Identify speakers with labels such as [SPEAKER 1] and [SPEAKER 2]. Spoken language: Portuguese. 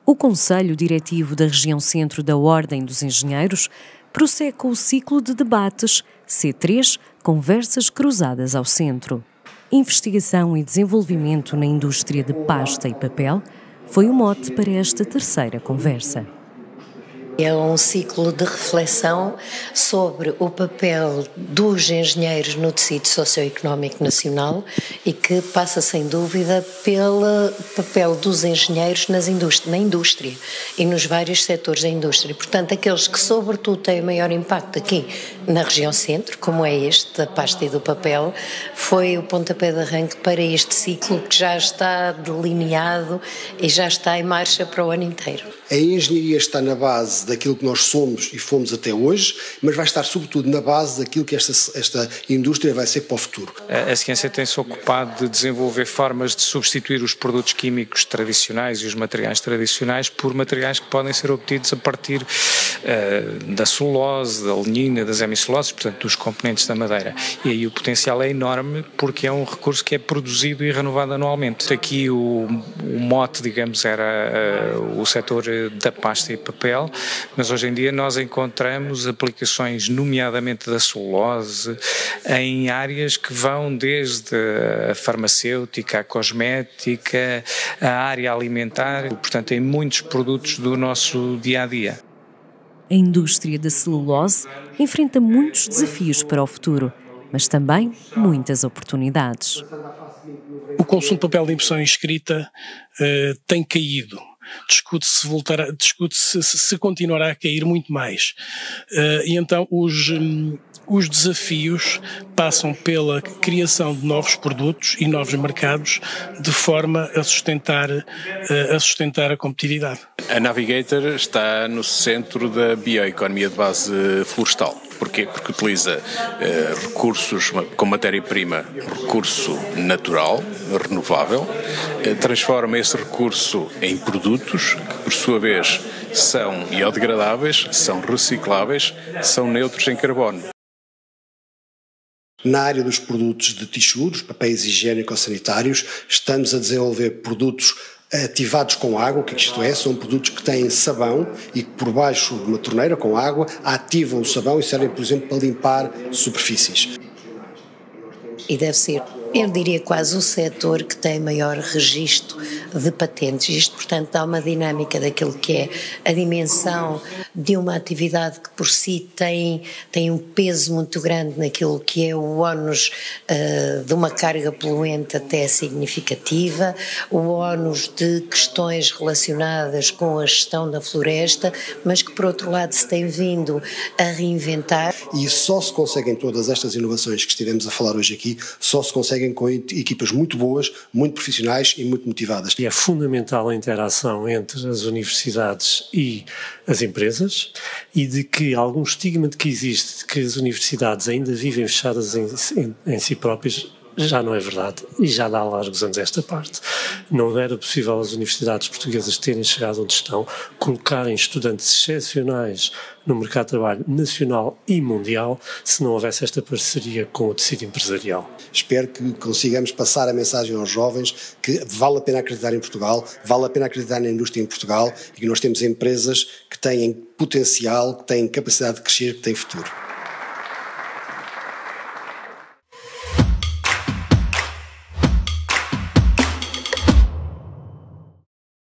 [SPEAKER 1] O Conselho Diretivo da Região Centro da Ordem dos Engenheiros prossegue com o ciclo de debates C3 Conversas Cruzadas ao Centro. Investigação e desenvolvimento na indústria de pasta e papel foi o mote para esta terceira conversa.
[SPEAKER 2] É um ciclo de reflexão sobre o papel dos engenheiros no tecido socioeconómico nacional e que passa, sem dúvida, pelo papel dos engenheiros na indústria e nos vários setores da indústria. Portanto, aqueles que, sobretudo, têm maior impacto aqui na região centro, como é este, da pasta e do papel, foi o pontapé de arranque para este ciclo que já está delineado e já está em marcha para o ano inteiro.
[SPEAKER 3] A engenharia está na base daquilo que nós somos e fomos até hoje, mas vai estar sobretudo na base daquilo que esta indústria vai ser para o futuro.
[SPEAKER 4] A ciência tem-se ocupado de desenvolver formas de substituir os produtos químicos tradicionais e os materiais tradicionais por materiais que podem ser obtidos a partir da celulose, da lignina, das hemiceluloses, portanto dos componentes da madeira. E aí o potencial é enorme porque é um recurso que é produzido e renovado anualmente. Aqui o mote, digamos, era o setor da pasta e papel, mas hoje em dia nós encontramos aplicações, nomeadamente da celulose, em áreas que vão desde a farmacêutica, a cosmética, a área alimentar, portanto em muitos produtos do nosso dia-a-dia.
[SPEAKER 1] A indústria da celulose enfrenta muitos desafios para o futuro, mas também muitas oportunidades.
[SPEAKER 5] O consumo de papel de impressão escrita tem caído. Discute-se se continuará a cair muito mais. E então os desafios passam pela criação de novos produtos e novos mercados de forma a sustentar a competitividade.
[SPEAKER 6] A Navigator está no centro da bioeconomia de base florestal. Porquê? Porque utiliza recursos com matéria-prima, recurso natural, renovável, transforma esse recurso em produtos que, por sua vez, são biodegradáveis, são recicláveis, são neutros em carbono.
[SPEAKER 3] Na área dos produtos de tixu, dos papéis higiênico-sanitários, estamos a desenvolver produtos ativados com água, o que isto é? São produtos que têm sabão e que por baixo de uma torneira com água ativam o sabão e servem, por exemplo, para limpar superfícies.
[SPEAKER 2] E deve ser, eu diria, quase o setor que tem maior registro de patentes. Isto, portanto, dá uma dinâmica daquilo que é a dimensão de uma atividade que por si tem um peso muito grande naquilo que é o ónus de uma carga poluente até significativa, o ónus de questões relacionadas com a gestão da floresta, mas que por outro lado se tem vindo a reinventar.
[SPEAKER 3] E só se conseguem todas estas inovações que estivemos a falar hoje aqui, só se conseguem com equipas muito boas, muito profissionais e muito motivadas.
[SPEAKER 7] É fundamental a interação entre as universidades e as empresas e de que algum estigma de que existe de que as universidades ainda vivem fechadas em si próprias já não é verdade e já dá largos anos esta parte. Não era possível as universidades portuguesas terem chegado onde estão, colocarem estudantes excepcionais no mercado de trabalho nacional e mundial se não houvesse esta parceria com o tecido empresarial.
[SPEAKER 3] Espero que consigamos passar a mensagem aos jovens que vale a pena acreditar em Portugal, vale a pena acreditar na indústria em Portugal e que nós temos empresas que têm potencial, que têm capacidade de crescer, que têm futuro.